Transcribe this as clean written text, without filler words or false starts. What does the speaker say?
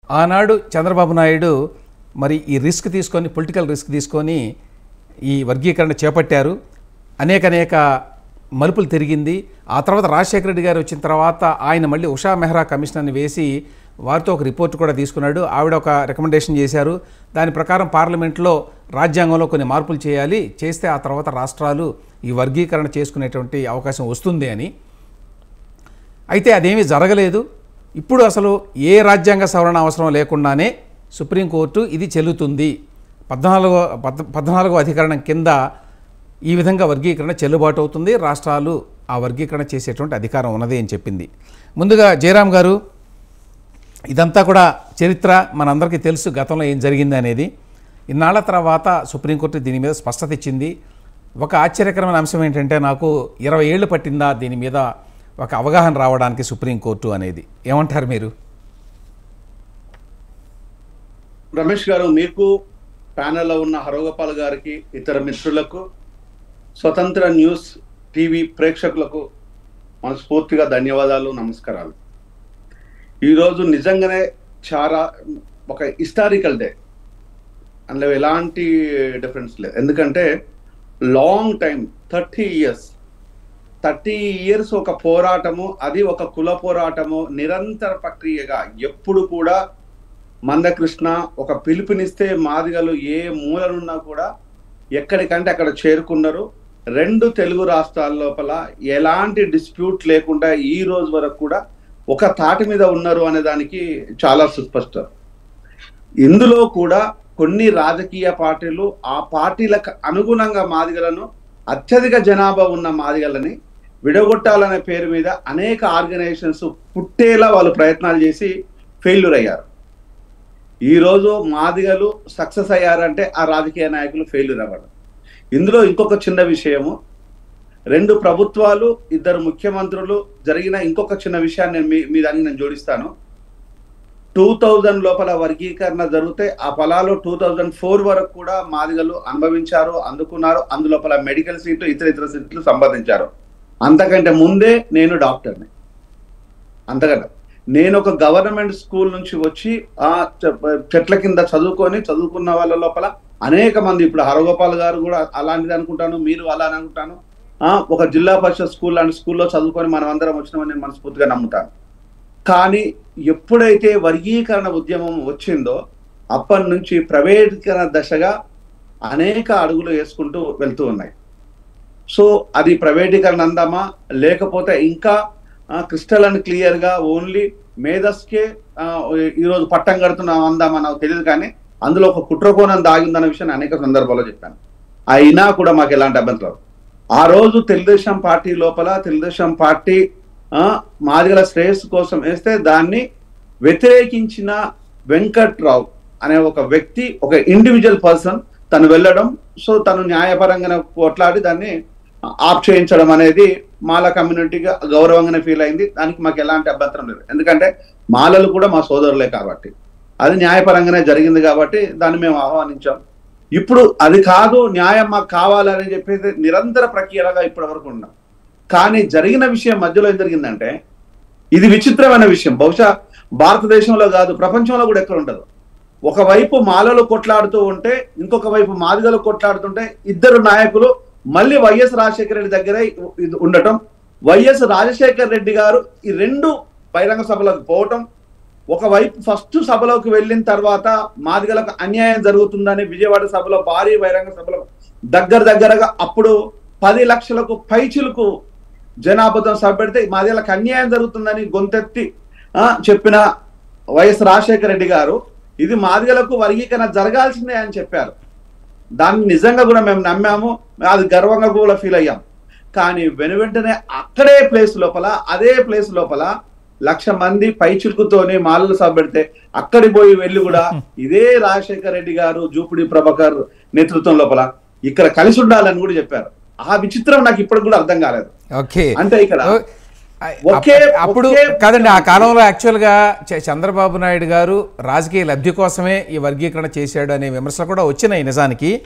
ఆనాడు చంద్రబాబు నాయుడు మరి ఈ రిస్క్ తీసుకొని పొలిటికల్ రిస్క్ తీసుకొని ఈ వర్గీకరణ చేపట్టారు. అనేక మలుపులు తిరిగింది. ఆ తర్వాత రాజశేఖర రెడ్డి గారు వచ్చిన తర్వాత ఆయన మళ్ళీ ఉషా మెహ్రా కమిషనర్ని వేసి వారితో ఒక రిపోర్ట్ కూడా తీసుకున్నాడు. ఆవిడ ఒక రికమెండేషన్ చేశారు. దాని ప్రకారం పార్లమెంట్లో రాజ్యాంగంలో కొన్ని మార్పులు చేయాలి, చేస్తే ఆ తర్వాత రాష్ట్రాలు ఈ వర్గీకరణ చేసుకునేటువంటి అవకాశం వస్తుంది అని. అయితే అదేమీ జరగలేదు. ఇప్పుడు అసలు ఏ రాజ్యాంగ సవరణ అవసరం లేకుండానే సుప్రీంకోర్టు ఇది చెల్లుతుంది, 14వ అధికరణం కింద ఈ విధంగా వర్గీకరణ చెల్లుబాటు అవుతుంది, రాష్ట్రాలు ఆ వర్గీకరణ చేసేటువంటి అధికారం ఉన్నది అని చెప్పింది. ముందుగా జయరాం గారు, ఇదంతా కూడా చరిత్ర, మనందరికీ తెలుసు గతంలో ఏం జరిగింది అనేది. ఇన్నాళ్ల తర్వాత సుప్రీంకోర్టు దీని మీద స్పష్టత ఇచ్చింది. ఒక ఆశ్చర్యకరమైన అంశం ఏంటంటే, నాకు 20 ఏళ్ళు పట్టిందా దీని మీద ఒక అవగాహన రావడానికి సుప్రీంకోర్టు అనేది. ఏమంటారు మీరు? రమేష్ గారు, మీకు ప్యానెల్లో ఉన్న హరగోపాల్ గారికి, ఇతర మిత్రులకు, స్వతంత్ర న్యూస్ టీవీ ప్రేక్షకులకు మనస్ఫూర్తిగా ధన్యవాదాలు, నమస్కారాలు. ఈరోజు నిజంగానే చాలా ఒక హిస్టారికల్ డే, అందులో ఎలాంటి డిఫరెన్స్ లేదు. ఎందుకంటే లాంగ్ టైం 30 ఇయర్స్ ఒక పోరాటము, అది ఒక కుల పోరాటము, నిరంతర ప్రక్రియగా ఎప్పుడు కూడా మందకృష్ణ ఒక పిలుపునిస్తే మాదిగలు ఏ మూలనున్నా కూడా ఎక్కడికంటే అక్కడ చేరుకున్నారు. 2 తెలుగు రాష్ట్రాల లోపల ఎలాంటి డిస్ప్యూట్ లేకుండా ఈ రోజు వరకు కూడా ఒక తాటి మీద ఉన్నారు అనే దానికి చాలా సుస్పష్టం. ఇందులో కూడా కొన్ని రాజకీయ పార్టీలు ఆ పార్టీలకు అనుగుణంగా మాదిగలను, అత్యధిక జనాభా ఉన్న మాదిగలని విడగొట్టాలనే పేరు మీద అనేక ఆర్గనైజేషన్స్ పుట్టేలా వాళ్ళు ప్రయత్నాలు చేసి ఫెయిల్యూర్ అయ్యారు. ఈరోజు మాదిగలు సక్సెస్ అయ్యారంటే ఆ రాజకీయ నాయకులు ఫెయిల్యూర్ అవ్వడం. ఇందులో ఇంకొక చిన్న విషయము, 2 ప్రభుత్వాలు, 2 ముఖ్యమంత్రులు జరిగిన ఇంకొక చిన్న విషయాన్ని మీ దానికి నేను జోడిస్తాను. 2000 లోపల వర్గీకరణ జరిగితే ఆ ఫలాలు 2004 వరకు కూడా మాదిగలు అనుభవించారు, అందుకున్నారు. అందులోపల మెడికల్ సీట్లు, ఇతర సీట్లు సంపాదించారు. అంతకంటే ముందే నేను డాక్టర్ని. అంతకంటే నేను ఒక గవర్నమెంట్ స్కూల్ నుంచి వచ్చి ఆ చెట్ల కింద చదువుకున్న వాళ్ళ లోపల అనేక మంది, ఇప్పుడు హరగోపాల్ గారు కూడా అలాంటిది అనుకుంటాను, మీరు అలానే అనుకుంటాను, ఒక జిల్లా పరిషత్ స్కూల్ లాంటి స్కూల్లో చదువుకొని మనం అందరం వచ్చినామని నేను మనస్ఫూర్తిగా నమ్ముతాను. కానీ ఎప్పుడైతే వర్గీకరణ ఉద్యమం వచ్చిందో అప్పటి నుంచి ప్రైవేటీకరణ దశగా అనేక అడుగులు వేసుకుంటూ వెళ్తూ ఉన్నాయి. సో అది ప్రైవేటీకరణ అందామా, లేకపోతే ఇంకా క్రిస్టల్ అండ్ క్లియర్గా ఓన్లీ మేధస్కే ఈరోజు పట్టం కడుతున్నాం అందామా నాకు తెలియదు. కానీ అందులో ఒక కుట్రకోణం దాగిందన్న విషయాన్ని అనేక సందర్భాల్లో చెప్పాను. అయినా కూడా మాకు ఎలాంటి అభ్యంతరం. ఆ రోజు తెలుగుదేశం పార్టీ లోపల తెలుగుదేశం పార్టీ మాదిగల శ్రేయస్సు కోసం వేస్తే దాన్ని వ్యతిరేకించిన వెంకట్రావు అనే ఒక వ్యక్తి, ఒక ఇండివిజువల్ పర్సన్ తను వెళ్ళడం, సో తను న్యాయపరంగా కొట్లాడి దాన్ని ఆప్ చేయించడం అనేది మాల కమ్యూనిటీగా గౌరవంగానే ఫీల్ అయింది. దానికి మాకు ఎలాంటి అభ్యంతరం లేదు. ఎందుకంటే మాలలు కూడా మా సోదరులే కాబట్టి అది న్యాయపరంగానే జరిగింది కాబట్టి దాన్ని మేము ఆహ్వానించాం. ఇప్పుడు అది కాదు, న్యాయం మాకు కావాలని చెప్పేసి నిరంతర ప్రక్రియగా ఇప్పటి వరకు ఉన్నాం. కానీ జరిగిన విషయం మధ్యలో ఏం జరిగిందంటే, ఇది విచిత్రమైన విషయం. బహుశా భారతదేశంలో కాదు, ప్రపంచంలో కూడా ఎక్కడ ఉండదు. ఒకవైపు మాలలు కొట్లాడుతూ ఉంటే, ఇంకొక వైపు మాదిగలు కొట్లాడుతుంటే, 2 నాయకులు మళ్ళీ వైఎస్ రాజశేఖర రెడ్డి దగ్గరే ఉండటం, వైఎస్ రాజశేఖర రెడ్డి గారు ఈ 2 బహిరంగ సభలకు పోవటం, ఒకవైపు ఫస్ట్ సభలోకి వెళ్ళిన తర్వాత మాదిగలకు అన్యాయం జరుగుతుందని విజయవాడ సభలో భారీ బహిరంగ సభలో దగ్గరగా అప్పుడు 10 లక్షలకు పైచిలకు జనాభాతో సభ పెడితే మాదిగలకు అన్యాయం జరుగుతుందని గొంతెత్తి చెప్పిన వైఎస్ రాజశేఖర రెడ్డి గారు ఇది మాదిగలకు వర్గీకరణ జరగాల్సిందే అని చెప్పారు. దాన్ని నిజంగా కూడా మేము నమ్మాము, అది గర్వంగా కూడా ఫీల్ అయ్యాం. కానీ వెనువెంటనే అక్కడే అదే ప్లేస్ లోపల 1,00,000 మంది పైచిలుకుతోనే మాలలు సభ పెడితే అక్కడి పోయి వెళ్ళి కూడా ఇదే రాజశేఖర రెడ్డి గారు, జూపిడి ప్రభాకర్ నేతృత్వం లోపల ఇక్కడ కలిసి ఉండాలని కూడా చెప్పారు. ఆ విచిత్రం నాకు ఇప్పటికి కూడా అర్థం కాలేదు. అంటే ఇక్కడ అప్పుడు కాదండి, ఆ కాలంలో యాక్చువల్గా చంద్రబాబు నాయుడు గారు రాజకీయ లబ్ధి కోసమే ఈ వర్గీకరణ చేశాడు అనే విమర్శలు కూడా వచ్చినాయి నిజానికి.